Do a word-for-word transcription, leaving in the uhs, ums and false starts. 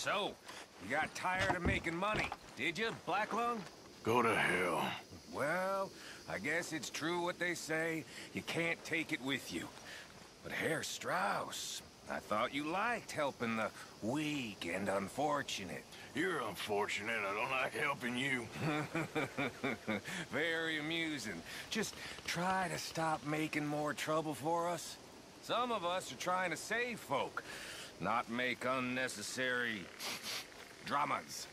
So, you got tired of making money, did you, Black Lung? Go to hell. Well, I guess it's true what they say. You can't take it with you. But Herr Strauss, I thought you liked helping the weak and unfortunate. You're unfortunate. I don't like helping you. Very amusing. Just try to stop making more trouble for us. Some of us are trying to save folk, not make unnecessary dramas.